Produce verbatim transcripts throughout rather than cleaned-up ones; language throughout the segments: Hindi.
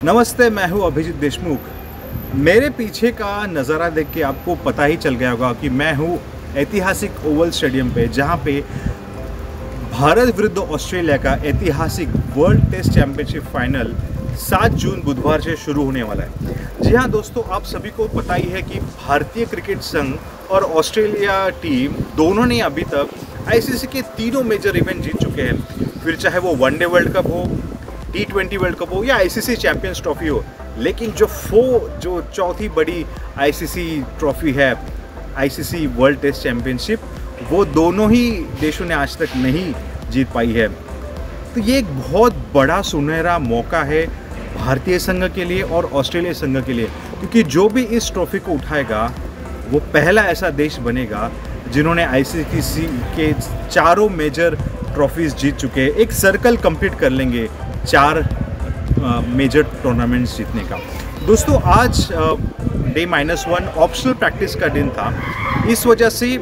नमस्ते, मैं हूं अभिजीत देशमुख। मेरे पीछे का नज़ारा देख के आपको पता ही चल गया होगा कि मैं हूं ऐतिहासिक ओवल स्टेडियम पे, जहां पे भारत विरुद्ध ऑस्ट्रेलिया का ऐतिहासिक वर्ल्ड टेस्ट चैंपियनशिप फाइनल सात जून बुधवार से शुरू होने वाला है। जी हाँ दोस्तों, आप सभी को पता ही है कि भारतीय क्रिकेट संघ और ऑस्ट्रेलिया टीम दोनों ने अभी तक आईसीसी के तीनों मेजर इवेंट जीत चुके हैं। फिर चाहे वो वनडे वर्ल्ड कप हो, टी ट्वेंटी वर्ल्ड कप हो या आईसीसी चैंपियंस ट्रॉफी हो, लेकिन जो फो जो चौथी बड़ी आईसीसी ट्रॉफी है, आईसीसी वर्ल्ड टेस्ट चैंपियनशिप, वो दोनों ही देशों ने आज तक नहीं जीत पाई है। तो ये एक बहुत बड़ा सुनहरा मौका है भारतीय संघ के लिए और ऑस्ट्रेलिया संघ के लिए, क्योंकि जो भी इस ट्रॉफी को उठाएगा वो पहला ऐसा देश बनेगा जिन्होंने आईसीसी के चारों मेजर ट्रॉफीज जीत चुके हैं। एक सर्कल कंप्लीट कर लेंगे चार मेजर टूर्नामेंट्स जीतने का। दोस्तों, आज day minus one optional practice का दिन था। इस वजह से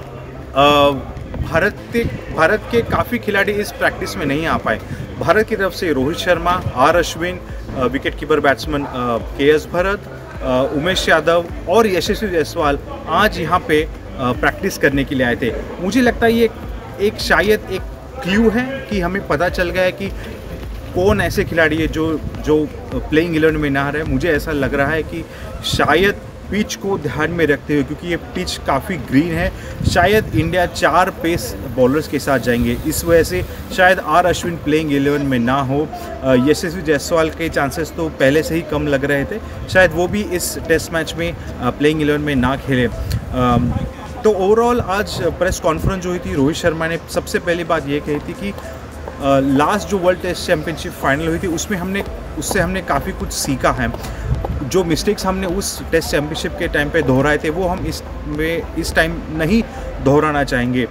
भारत के भारत के काफ़ी खिलाड़ी इस प्रैक्टिस में नहीं आ पाए। भारत की तरफ से Rohit Sharma, R Ashwin, wicket keeper batsman K S Bharat, Umesh Yadav और यशस्वी जायसवाल आज यहाँ पे प्रैक्टिस करने के लिए आए थे। मुझे लगता है ये एक शायद एक क्लू है कि हमें पता चल गया है कि कौन ऐसे खिलाड़ी है जो जो प्लेइंग इलेवन में ना रहे। मुझे ऐसा लग रहा है कि शायद पिच को ध्यान में रखते हुए, क्योंकि ये पिच काफ़ी ग्रीन है, शायद इंडिया चार पेस बॉलर्स के साथ जाएंगे। इस वजह से शायद आर अश्विन प्लेइंग इलेवन में ना हो। यशस्वी जायसवाल के चांसेस तो पहले से ही कम लग रहे थे, शायद वो भी इस टेस्ट मैच में प्लेइंग इलेवन में ना खेले। तो ओवरऑल आज प्रेस कॉन्फ्रेंस जो हुई थी, रोहित शर्मा ने सबसे पहली बात ये कही थी कि लास्ट जो वर्ल्ड टेस्ट चैंपियनशिप फाइनल हुई थी उसमें हमने उससे हमने काफ़ी कुछ सीखा है। जो मिस्टेक्स हमने उस टेस्ट चैंपियनशिप के टाइम पे दोहराए थे वो हम इस में इस टाइम नहीं दोहराना चाहेंगे।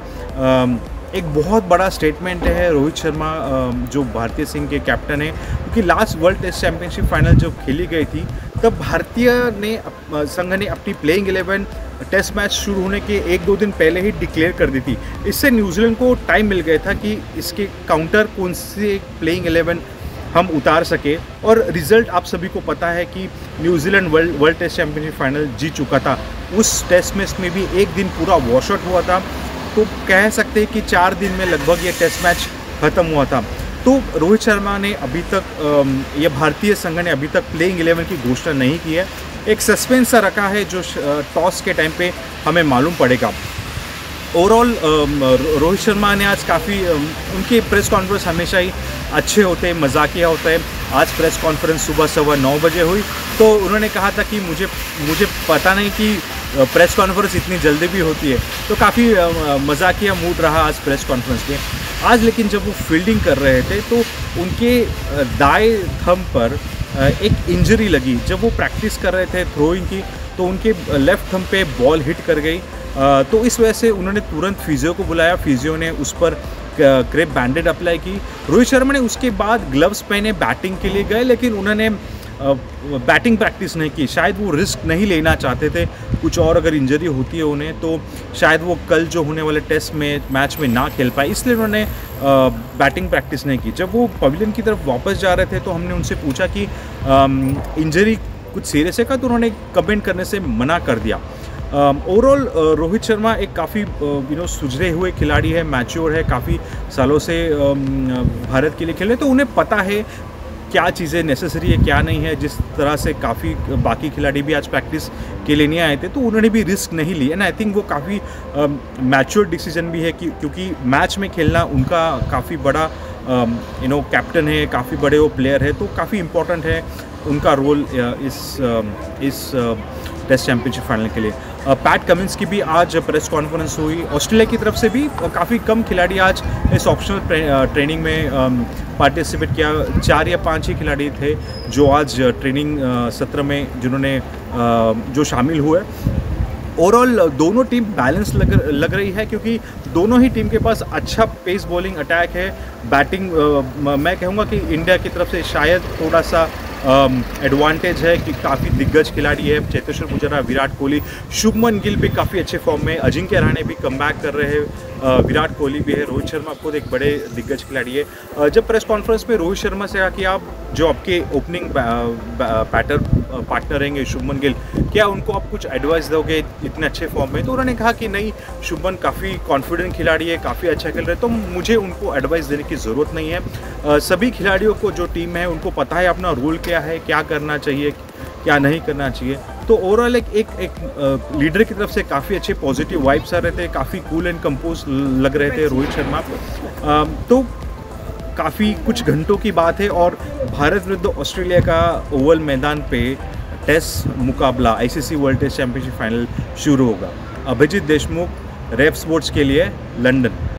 एक बहुत बड़ा स्टेटमेंट है रोहित शर्मा जो भारतीय सिंह के कैप्टन हैं, क्योंकि last world test championship final जब खेली गई थी तब भारतीय ने संघ ने अपनी प्लेइंग इलेवन टेस्ट मैच शुरू होने के एक दो दिन पहले ही डिक्लेयर कर दी थी। इससे न्यूजीलैंड को टाइम मिल गया था कि इसके काउंटर कौन से प्लेइंग इलेवन हम उतार सके, और रिज़ल्ट आप सभी को पता है कि New Zealand world world test championship final जीत चुका था। उस टेस्ट मैच में भी एक दिन पूरा वॉश आउट हुआ था, तो कह सकते हैं कि चार दिन में लगभग ये टेस्ट मैच ख़त्म हुआ था। तो रोहित शर्मा ने अभी तक ये भारतीय संघ ने अभी तक प्लेइंग इलेवन की घोषणा नहीं की है। एक सस्पेंस सा रखा है जो टॉस के टाइम पे हमें मालूम पड़ेगा। ओवरऑल रोहित शर्मा ने आज काफ़ी, उनके प्रेस कॉन्फ्रेंस हमेशा ही अच्छे होते हैं, मजाकिया होता है। आज प्रेस कॉन्फ्रेंस सुबह सवा नौ बजे हुई, तो उन्होंने कहा था कि मुझे मुझे पता नहीं कि प्रेस कॉन्फ्रेंस इतनी जल्दी भी होती है। तो काफ़ी मजाकिया मूड रहा आज प्रेस कॉन्फ्रेंस में। आज लेकिन जब वो फील्डिंग कर रहे थे तो उनके दाएं थंब पर एक इंजरी लगी। जब वो प्रैक्टिस कर रहे थे थ्रोइंग की, तो उनके लेफ्ट थंब पे बॉल हिट कर गई। तो इस वजह से उन्होंने तुरंत फिजियो को बुलाया। फिजियो ने उस पर क्रेप बैंडेड अप्लाई की। रोहित शर्मा ने उसके बाद ग्लव्स पहने बैटिंग के लिए गए, लेकिन उन्होंने बैटिंग प्रैक्टिस नहीं की। शायद वो रिस्क नहीं लेना चाहते थे, कुछ और अगर इंजरी होती है उन्हें तो शायद वो कल जो होने वाले टेस्ट में मैच में ना खेल पाए, इसलिए उन्होंने बैटिंग प्रैक्टिस नहीं की। जब वो पवेलियन की तरफ वापस जा रहे थे तो हमने उनसे पूछा कि इंजरी कुछ सीरियस है का, तो उन्होंने कमेंट करने से मना कर दिया। ओवरऑल uh, रोहित शर्मा एक काफ़ी यू नो सुझरे हुए खिलाड़ी है, मैच्योर है, काफ़ी सालों से uh, भारत के लिए खेले, तो उन्हें पता है क्या चीज़ें नेसेसरी है क्या नहीं है। जिस तरह से काफ़ी बाकी खिलाड़ी भी आज प्रैक्टिस के लिए नहीं आए थे, तो उन्होंने भी रिस्क नहीं ली। एंड आई थिंक वो काफ़ी मैच्योर डिसीजन भी है कि क्योंकि मैच में खेलना उनका काफ़ी बड़ा यू नो कैप्टन है, काफ़ी बड़े वो प्लेयर है, तो काफ़ी इम्पोर्टेंट है उनका रोल इस इस टेस्ट चैंपियनशिप फाइनल के लिए। पैट कमिंस की भी आज प्रेस कॉन्फ्रेंस हुई। ऑस्ट्रेलिया की तरफ से भी काफ़ी कम खिलाड़ी आज इस ऑप्शनल ट्रेनिंग में पार्टिसिपेट किया। चार या पांच ही खिलाड़ी थे जो आज ट्रेनिंग सत्र में जिन्होंने जो शामिल हुए। ओवरऑल दोनों टीम बैलेंस लग लग रही है, क्योंकि दोनों ही टीम के पास अच्छा पेस बॉलिंग अटैक है। बैटिंग मैं कहूँगा कि इंडिया की तरफ से शायद थोड़ा सा एडवांटेज है कि काफ़ी दिग्गज खिलाड़ी है। चेतेश्वर पुजारा, विराट कोहली, शुभमन गिल भी काफ़ी अच्छे फॉर्म में, अजिंक्य रहाणे भी कमबैक कर रहे हैं। अ, विराट कोहली भी है, रोहित शर्मा खुद एक बड़े दिग्गज खिलाड़ी है। अ, जब प्रेस कॉन्फ्रेंस में रोहित शर्मा से कहा कि आप जो आपके ओपनिंग बैटर पार्टनर रहेंगे शुभमन गिल, क्या उनको आप कुछ एडवाइस दोगे इतने अच्छे फॉर्म में? तो उन्होंने कहा कि नहीं, शुभमन काफ़ी कॉन्फिडेंट खिलाड़ी है, काफ़ी अच्छा खेल रहे हैं, तो मुझे उनको एडवाइस देने की ज़रूरत नहीं है। अ, सभी खिलाड़ियों को जो टीम है उनको पता है अपना रोल क्या है, क्या करना चाहिए, क्या नहीं करना चाहिए। तो ओवरऑल एक एक एक लीडर की तरफ से काफ़ी अच्छे पॉजिटिव वाइब्स आ रहे थे, काफ़ी कूल एंड कंपोज लग रहे थे रोहित शर्मा। अ, तो काफ़ी कुछ घंटों की बात है और भारत विरुद्ध ऑस्ट्रेलिया का ओवल मैदान पे टेस्ट मुकाबला ICC world test championship final शुरू होगा। अभिजीत देशमुख, रेफ स्पोर्ट्स के लिए, लंदन।